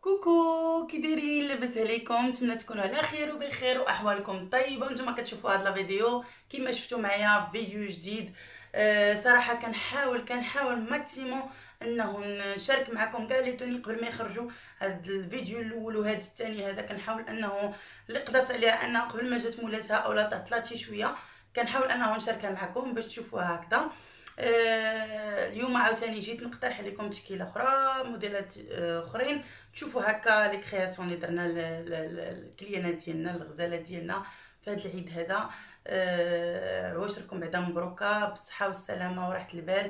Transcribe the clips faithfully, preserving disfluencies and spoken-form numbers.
كوكو، كي دايرين؟ لاباس عليكم؟ نتمنى تكونوا على خير وبخير واحوالكم طيبه. وانتم كتشوفوا هذا الفيديو كما شفتوا معايا فيديو جديد. أه صراحه كنحاول كنحاول ماكسيموم انه نشارك معكم كاع لي توني قبل ما يخرجوا. هذا الفيديو الاول وهذا الثاني هذا كنحاول انه اللي قدرت عليها انها قبل ما جات مولاتها اولا تعطلات شي شويه كنحاول انه نشاركها معكم باش تشوفوها هكذا. آه اليوم عاوتاني جيت نقترح عليكم تشكيله اخرى، موديلات آه اخرين تشوفوا هكا لي كرياسيون اللي درنا الكليانات ديالنا الغزالات ديالنا في هذا العيد هذا. آه عواشركم بعدا مبروكه بالصحه والسلامه وراحه البال.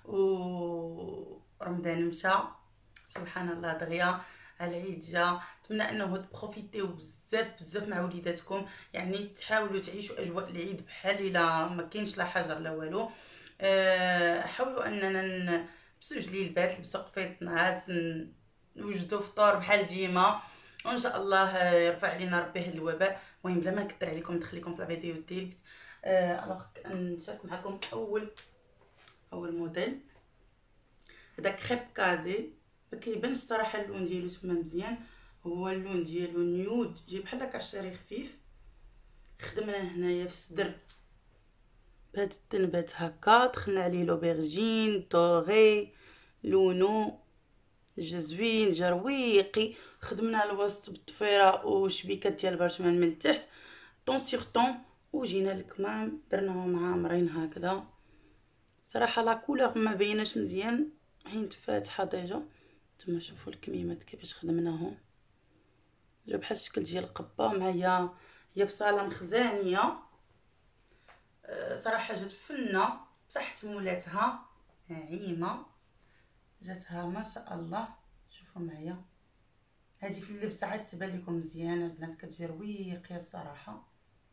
ورمضان مشى سبحان الله دغيا، العيد جا. نتمنى انه تبروفيتيو بزاف بزاف مع وليداتكم، يعني تحاولوا تعيشوا اجواء العيد بحال الا ما كاينش لا حجر لا والو. أه حاولوا اننا نلبسوا جليلبات، نلبسوا قفيط نعاس، نوجدوا فطور بحال ديما، وان شاء الله يرفع علينا ربي هذا الوباء. المهم بلا ما نكثر عليكم ندخل لكم في الفيديو ديالك. أه الوغ نشارك معكم اول اول موديل. هذا كريب كادي، ما كيبانش الصراحه اللون ديالو تما مزيان، هو اللون ديالو نيود، جاي بحال هكا الشاري خفيف. خدمنا هنايا في الصدر بهاد التنبات هكا، دخلنا عليه لوبرجين طوغي لونو جا زوين جا رويقي. خدمنا الوسط بالطفيره وشبيكات ديال البرشمان من التحت طون سيغ طون، وجينا الكمام درناهم عامرين هكذا. صراحه لا كولور ما بيناش مزيان حيت فاتحه ديجا. نتوما شوفوا الكميمات كيفاش خدمناهم، جا بحال الشكل ديال القبه. معايا هي في صاله مخزانيه. أه صراحه جات فنه تحت مولاتها نعيمه، جاتها ما شاء الله. شوفوا معايا هذه في اللبس عاد تبان لكم مزيانه البنات، كتجي رويقيه الصراحه.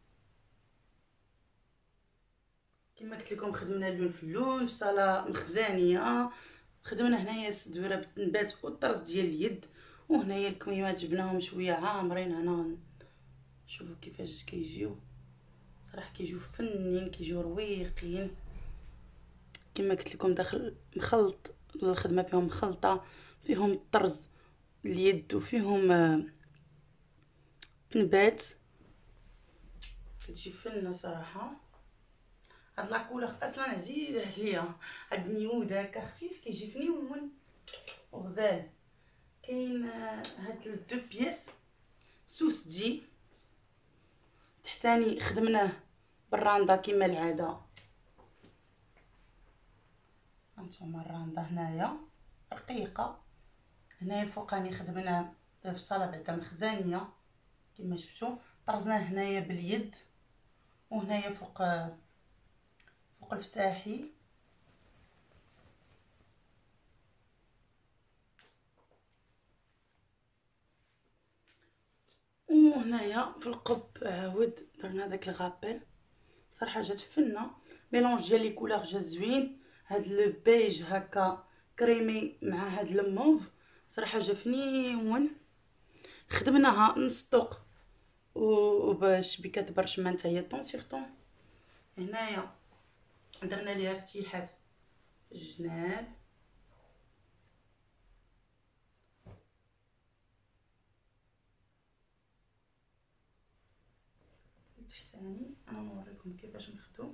كما قلت لكم خدمنا اللون في اللون في صاله مخزانيه. خدمنا هنايا السدوره بالتنبات والطرز ديال اليد، وهنايا الكميمات جبناهم شويه عامرين. هنا شوفوا كيفاش كيجيو، صراحه كيجيو فنين كيجيو رويقين. كما قلت لكم داخل مخلط الخدمه، فيهم مخلطه، فيهم الطرز اليد وفيهم نبات، كتجي فنه صراحه. هاد لاكولور اصلا عزيزه عليا، هاد النيود هكا خفيف كيجي فنيون وغزال. كاين هاد دو بيس سوس دي تحتاني خدمناه بالراندا كما العاده. هانتوما الراندا هنايا رقيقه، هنايا الفوقاني خدمناه في الصاله بعدا مخزانيه كما شفتوا. طرزناه هنايا باليد، وهنايا فوق فوق الفتاحي. وهنايا في القب عاود درنا داك الغابيل. صراحه جات فنه ميلونج ديال لي كولور جا زوين. هاد البيج هكا كريمي مع هاد الموف صراحه جا فنيون. خدمناها نص طوق وباش بكات برشمان حتى هي طون سيغ طون. هنايا درنا ليها فتيحات في الجناب، التحتاني انا نوريكم كيفاش مخدوم.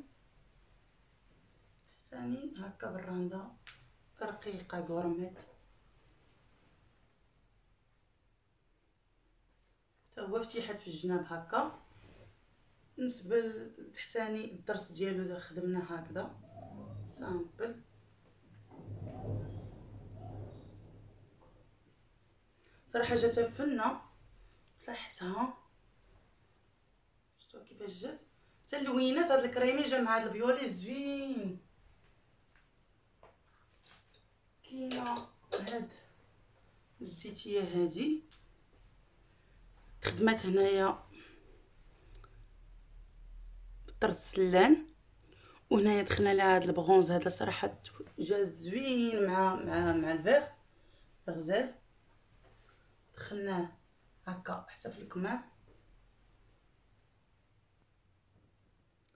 التحتاني هكا بالراندا رقيقه غورميت، حتى هو فتيحات في الجناب هكا. بالنسبه للتحتاني الدرس ديالو خدمناه هكذا سامبل. صراحه جاتها فنه صحتها. شفتوا كيفاش جات حتى اللوينات. هاد الكريمي جا مع هاد الفيولي زوين. كاينه هاد الزيتيه هادي خدمات هنايا بالطرز السلان، وهنايا دخلنا لها هاد البغونز هذا صراحه جا زوين مع مع مع الفيغ الغزال. دخلناه هكا حتى في الكمام.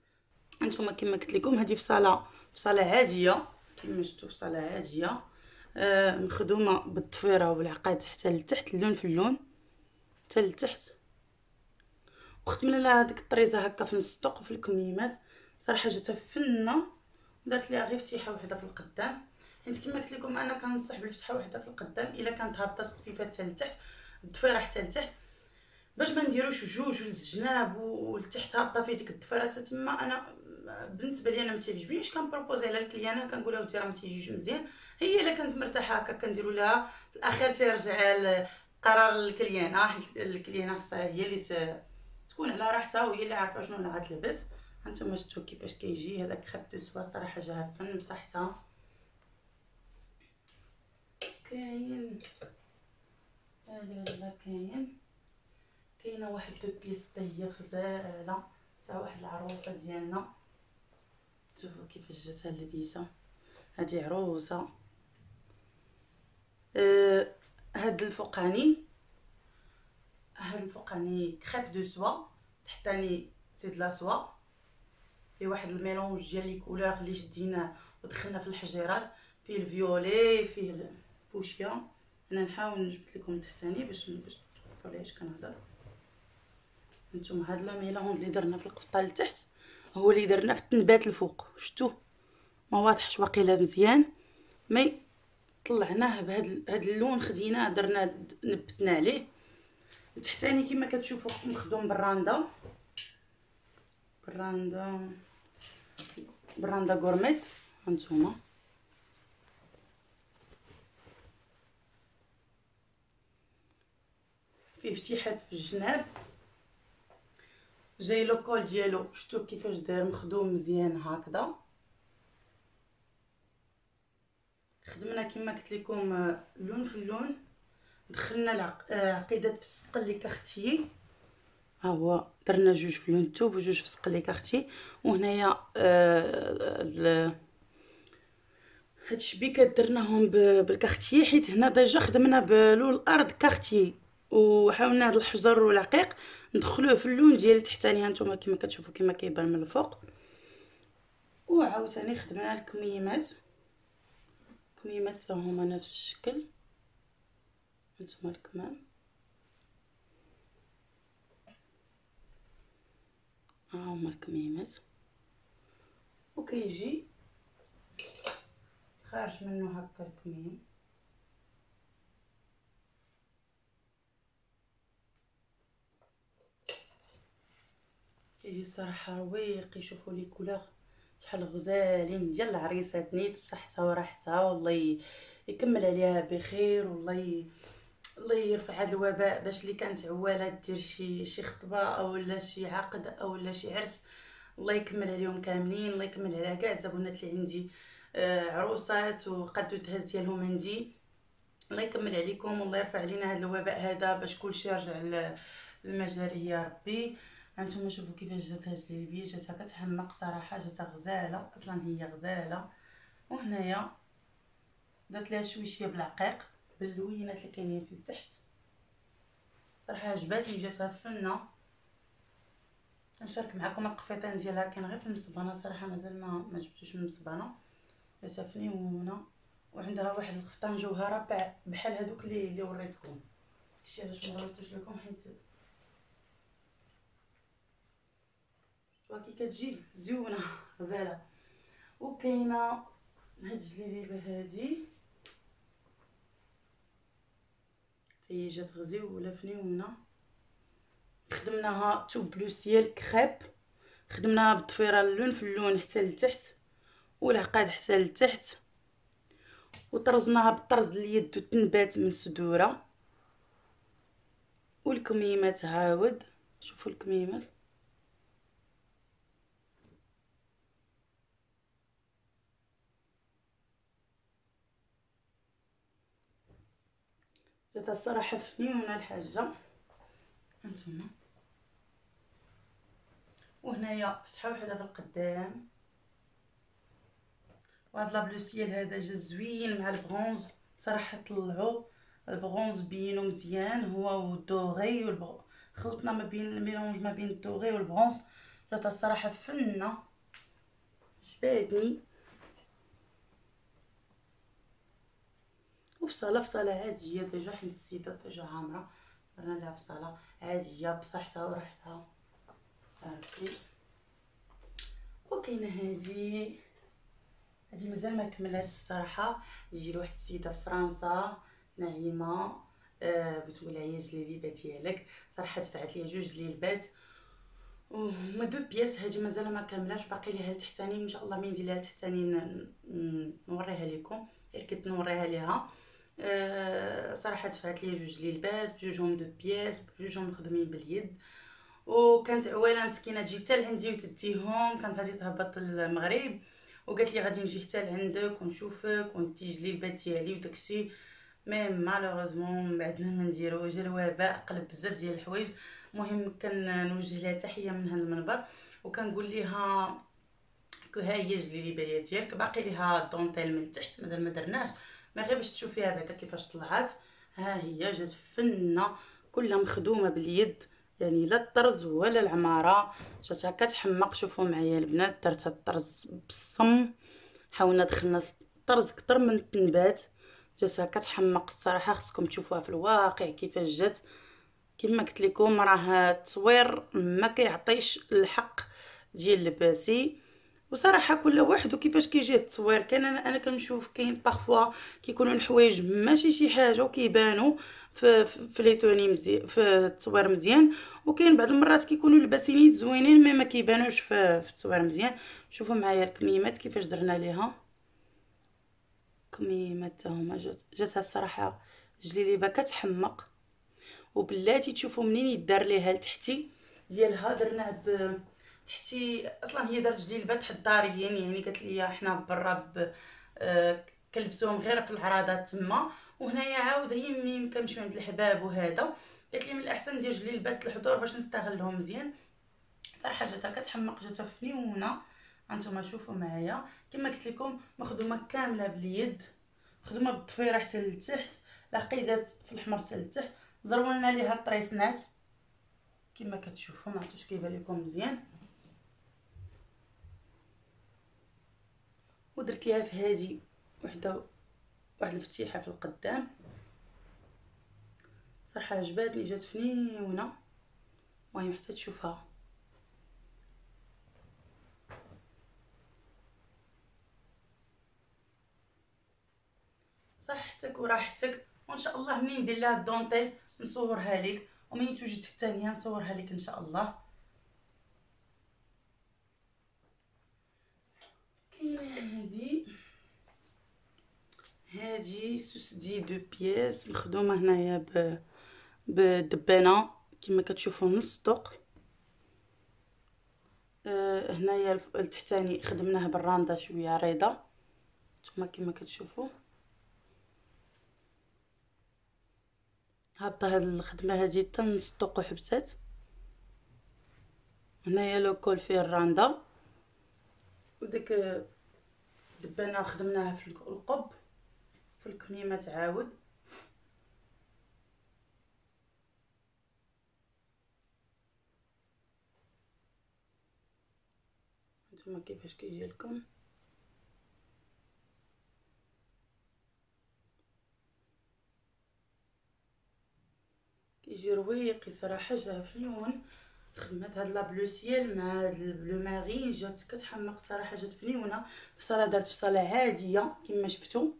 هانتوما كما قلت لكم هذه في صاله في صاله عاديه كما شفتوا، في صاله عاديه. آه مخدومه بالضفيره والعقاد حتى لتحت، اللون في اللون حتى لتحت. وخدمنا لها هذيك الطريزه هكا في نص الطوق وفي الكميمات. صراحه جاتها فنه. درت ليها غير فتيحه وحده في القدام، حيت كما قلت لكم انا كنصح بالفتحه وحده في القدام الا كانت هابطه الصفيفه حتى لتحت، الضفيره حتى لتحت، باش ما نديروش جوج للجناب ولتحت هابطه في ديك الضفيره حتى تما. انا بالنسبه لي انا ما تيعجبنيش، كنبروبوزي على الكليانه كنقول لها ودي راه ما تيجيش مزيان. هي الا كانت مرتاحه هكا كنديروا لها، في الاخير تيرجع قرار الكليانه، حيت الكليانه خصها هي اللي تكون على راحتها وهي اللي عارفه شنو اللي غتلبس. هانتوما شفتوا كيفاش كيجي هذاك خيب دو سوا، صراحه جاها فن بصحتها. كاين لا لا كاين كاينه واحد دو بيس حتى هي غزاله تاع واحد العروسه ديالنا. شوفوا كيفاش جاتها اللبيسه، هذه عروسه. آه هاد الفوقاني هاد الفوقاني كريب دو سوا، تحتاني سي دلا سوا، فيه واحد الميلونج ديال لي كولور اللي شديناه ودخلنا في الحجيرات، فيه الفيولي فيه الفوشيا. انا نحاول نجبد لكم التحتاني باش باش تعرفوا على اش كنهضر. نتوما هاد لو ميلونج اللي درنا في القفطه لتحت هو اللي درنا في التنبات الفوق، شفتوه ما واضحش واقيلا مزيان، مي طلعناه بهاد هاد اللون، خديناه درنا نبتنا عليه. التحتاني كما كتشوفوا مخدوم بالراندا بالراندا بالراندا غورميت. هانتوما فيه فتيحات في الجناب، جاي لو كول ديالو شفتوا كيفاش داير مخدوم مزيان هكذا. خدمنا كما قلت لكم لون في اللون، دخلنا العقيدات في السقل لي كارتيي، ها هو درنا جوج في لون الثوب وجوج في السقل لي كارتيي. وهنايا آه هاد الشبيكات درناهم بالكارتيي، حيت هنا ديجا خدمنا بلون الارض كارتيي، وحاولنا هاد الحجر والعقيق ندخلوه في اللون ديال التحتاني. هانتوما كما كتشوفوا كما كيبان من الفوق. وعاوتاني خدمنا الكميمات، الكميمات هما نفس الشكل. هانتوما الكمام ها هما الكميمات، وكيجي خارج منه هكا الكميم. كيجي الصراحه رويق. يشوفوا لي كولور شحال غزالين ديال العريسات نيت بصحتها وراحتها، والله يكمل عليها بخير، والله الله يرفع هذا الوباء، باش اللي كانت عواله دير شي شي خطبه او لا شي عقد او لا شي عرس، الله يكمل عليهم كاملين. الله يكمل على كاع الزبونات اللي عندي آه عروسات وقدو تهز ديالهم عندي، الله يكمل عليكم والله يرفع علينا هذا الوباء هذا، باش كلشي يرجع للمجاريه يا ربي. هانتوما شوفوا كيفاش جات هاد الجلبيه، جاتها كتحمق صراحه، جاتها غزاله، اصلا هي غزاله. وهنايا درت لها شويشيه بالعقيق باللوينات اللي كاينين في التحت، صراحه عجباتني جاتها فنه. نشارك معكم القفيطين ديالها، كاين غير في المصبانه صراحه، مازال ما ما جبتوش من المصبانه. جاتها فنيونه، وعندها واحد الخفطان جوهره بحال هذوك اللي اللي وريتكم. داكشي علاش ما وريتوش لكم، حيت شفتوها كي كتجي زيونه غزاله. وكاينه هاد الجليبه هادي هي جات غزيوله فنيونه، خدمناها تو بلوس ديال كريب، خدمناها بالضفيره اللون في اللون حتى لتحت والعقاد حتى لتحت، وطرزناها بالطرز اليد وتنبات من الصدوره. والكميمات عاود شوفوا الكميمات جات الصراحه فنيونه الحاجه. هانتوما وهنايا فتحه وحده في القدام، وهاد لابلوسيال هذا جا زوين مع البرونز صراحه. طلعوا البرونز بينو مزيان هو والدوغي والبر... خلطنا ما بين الميلونج ما بين الدوغي والبرونز، جات الصراحه فنه عجباتني. وفصاله فصاله عاديه ديجا، حيت السيده ديجا عامره، درنا لها فصاله عاديه بصحتها وراحتها هاكي. وكاينه هادي هادي مازال ما كملهاش الصراحه، تجي لواحد السيده في فرنسا نعيمه، آه بتقول لها جليليبه ديالك. صراحه دفعت ليا جوج جليلبات وما دو بياس. هادي مازال ما كاملاش، باقي ليها التحتاني ان شاء الله. من ندير لها التحتاني نوريها لكم، غير كنت نوريها ليها. أه صراحه دفعت ليا جوج جليلبات بجوجهم دو بياس، بجوجهم مخدومين باليد. وكانت عويله مسكينه تجي حتى لعندي وتديهم، كانت غادي تهبط المغرب وقالت لي غادي نجي حتى لعندك ونشوفك وانتي جليلبات ديالي وداكشي. مي مالوغوزمون بعدنا ما نديرو، جا الوباء قلب بزاف ديال الحوايج. المهم كنوجه لها تحيه من هذا المنبر وكنقول لها كو ها هي جليليبه ديالك، باقي ليها دونطيل من التحت مازال ما درناش، ما غير باش تشوفيها بعدا كيفاش طلعت. ها هي جات فنه كلها مخدومه باليد، يعني لا الطرز ولا العماره. جات هكا تحمق. شوفوا معايا البنات، درتها الطرز بالصم، حاولنا دخلنا الطرز كتر من التنبات. جات هكا تحمق الصراحه، خصكم تشوفوها في الواقع كيفاش جات. كما قلت لكم راه التصوير ما كيعطيش الحق ديال لباسي. وصراحه كل واحد وكيفاش كيجي التصوير. كان انا انا كنشوف كاين بارفوا كيكونوا الحوايج ماشي شي حاجه وكيبانوا في في, في لي توني مزيان في التصوير مزيان، وكاين بعض المرات كيكونوا لباسين زوينين مي ما كيبانوش في, في التصوير مزيان. شوفوا معايا الكميمات كيفاش درنا ليها كميمات هما. جات جاتها الصراحه جليليبه كتحمق. وبلاتي تشوفوا منين يدار ليها لتحتي ديالها درناه ب تحتي. اصلا هي دارت جليلبات حضاريين، يعني قالت لي حنا برا ب... آه كنلبسوهم غير في العراضات تما، وهنايا عاود هي ملي كنمشيو عند الحباب وهذا قالت لي من الاحسن ندير جليلبات الحضور باش نستغلهم مزيان. صراحه جاتها كتحمق، جاتها فنيونه. هانتوما شوفوا معايا كما قلت لكم مخدومه كامله باليد، مخدومه بالضفيره حتى لتحت، العقيدات في الحمر حتى لتحت، زرولنا ليها الطريسنات كما كتشوفوا. ما عرفتش كيبان لكم مزيان. ودرت ليها في هذه وحده واحد الفتيحه في القدام. صراحه عجباتني، جات فنيونه. المهم حتى تشوفها. صحتك وراحتك، وان شاء الله منين ندير لها الدونطيل نصورها لك، ومنين توجد في الثانيه نصورها لك ان شاء الله. كاينه هذه هذه سوسدي دو بياس مخدومه هنايا ب بدبانه كما كتشوفوا نص طوق. آه هنايا التحتاني خدمناه بالرانده شويه عريضه نتوما كما كتشوفوا. هابطه هاد الخدمه هادي حتى نص طوق وحبسات. هنايا لو كول فيه الرانده، وديك دبانه خدمناها في القب في الكميمه تعاود. نتوما كيفاش كيجي لكم. كيجي رويقي صراحه، جا فنيون. خدمت هاد لابلو سيال مع هاد البلو مارين، جات كتحمق صراحه، جات فنيونه. فصاله دارت فصاله عاديه كما شفتوا،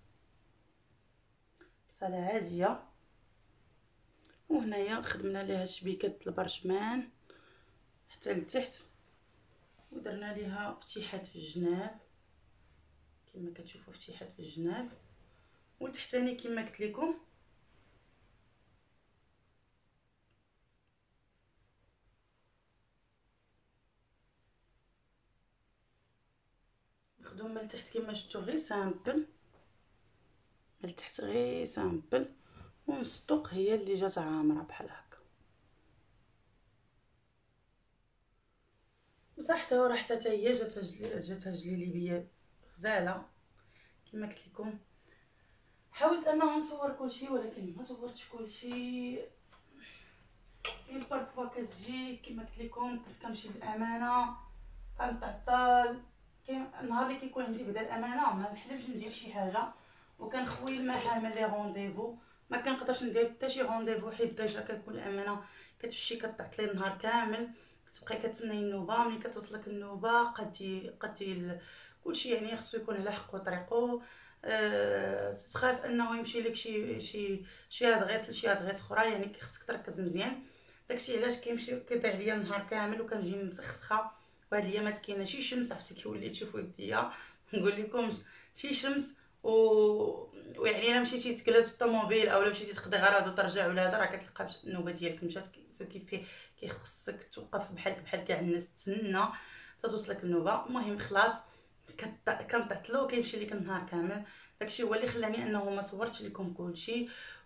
فصاله عاديه. وهنايا خدمنا ليها شبيكه البرشمان حتى لتحت، ودرنا ليها فتيحات في الجناب كما كتشوفوا، فتيحات في الجناب. والتحتاني كما قلت لكم مخدوم من التحت كما شفتوا غير سامبل، من التحت غير سامبل. ونصطق هي اللي جات عامره بحال هكا. بصحتها وراحتها حتى هي جاتها جلي... جاتها جليليبيه غزاله كما قلت لكم. حاولت انه نصور كلشي ولكن ما صورتش كلشي. كاين بارفوا كتجي كما قلت لكم كنت كنمشي بالامانه كنتعطل. كاين نهار اللي كيكون عندي بدا الامانه ما نحلمش ندير شي حاجه، وكنخويل معها من لي رونديفو. ما كنقدرش ندير حتى شي رونديفو حيت ديجا كتكون الامانه كتمشي كتعطلي النهار كامل، كتبقاي كتسناي النوبه. ملي كتوصلك النوبه قدي قدي كلشي يعني خصو يكون على حق وطريقو. أه تخاف انه يمشي لك شي شي شي ادغيس لشي ادغيس اخرى، يعني خصك تركز مزيان. داكشي علاش كيمشي كيضيع عليا النهار كامل وكنجي مسخسخه. وهاد الايامات كاينه شي شمس، عرفتي كي وليت تشوفوا يديا نقول لكمش شي شمس و... ويعني الا مشيتي تجلس في الطوموبيل اولا مشيتي تقضي غراض وترجع ولا هذا راه كتلقى النوبه ديالك مشات. كيف فيه كيخصك توقف بحالك بحال كاع الناس تسنى توصلك النوبه. المهم خلاص كنطعطلو كيمشي ليك النهار كامل. داكشي هو اللي خلاني انه ما صورتش لكم كلشي.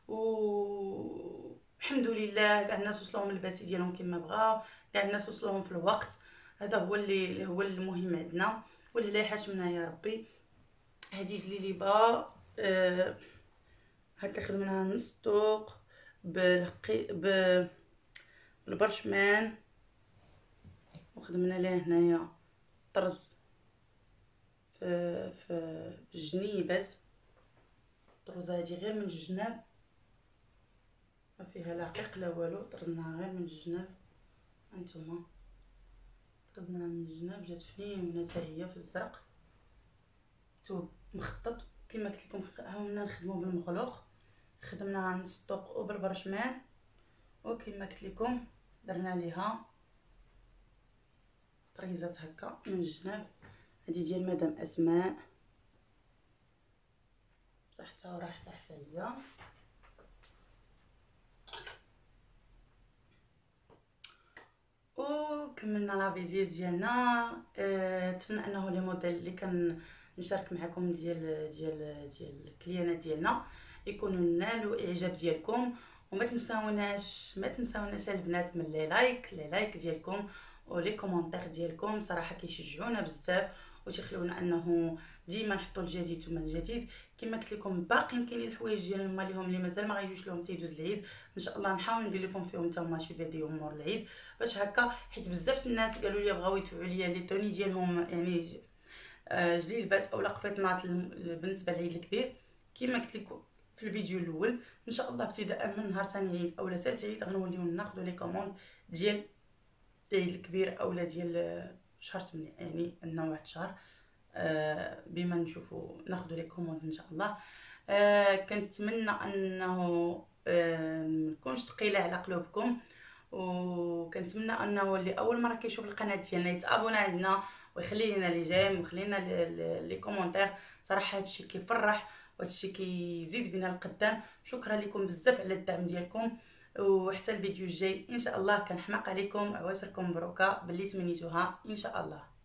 و الحمد لله كاع الناس وصلوهم الباتي ديالهم كما بغاو، كاع الناس وصلوهم في الوقت. هذا هو اللي هو المهم عندنا. والهلا يحاشمنا يا ربي. هادي جليليبه آه هكا خدمناها نص طوق بالقي ب بالبرشمان، وخدمنا ليه هنايا طرز في في بالجنيبات. الطرزه هادي غير من الجناب ما فيها لا عقيق لا والو، طرزناها غير من الجناب. هانتوما طرزناها من الجناب جات فنينه حتى هي في الزرق. توب مخطط كما قلت لكم. هاونا نخدمو بالمغلوق، خدمناها نص طوق وبالبرشمان، وكما قلت لكم درنا ليها طريزات هكا من الجناب. هادي ديال مدام اسماء صحتها وراحتها حتى هي. وكملنا لا فيزيت ديالنا. أه نتمنى انه لي موديل اللي كنشارك معكم ديال ديال ديال الكليانات ديالنا يكونوا نالوا اعجاب ديالكم. وما تنساوناش ما تنساوناش البنات من لي لايك لي لايك ديالكم ولي كومونتير ديالكم، صراحه كيشجعونا بزاف وتيخليونا انه ديما نحطوا الجديد ثم الجديد. كما قلت لكم باقيين كاينين الحوايج ديال ما ليهم اللي مازال ما غيجوش لهم تيدوز العيد، ان شاء الله نحاول ندير لكم فيهم حتى هما شي فيديو مور العيد باش هكا. حيت بزاف الناس قالوا لي بغاو يدفعوا ليا لي طوني ديالهم يعني جليلبات اولا قفيطنات بالنسبه للعيد الكبير. كما قلت لكم في الفيديو الاول ان شاء الله ابتداء من نهار ثاني عيد اولا ثالث عيد غنوليو ناخذوا لي كوموند ديال العيد الكبير اولا ديال شهر ثمانية، يعني عندنا واحد الشهر آه بما نشوفوا ناخذوا لي كوموند ان شاء الله. آه كنتمنى انه آه نكونش ثقيله على قلوبكم، وكنتمنى انه اللي اول مره كيشوف القناه ديالنا يتابونا عندنا ويخلي لنا لي جيم ويخلي لنا لي كومونتير. صراحه هادشي كيفرح وهادشي كيزيد بنا القدام. شكرا لكم بزاف على الدعم ديالكم، وحتى الفيديو الجاي ان شاء الله. كنحماق عليكم عواشركم مبروكه باللي تمنيتوها ان شاء الله.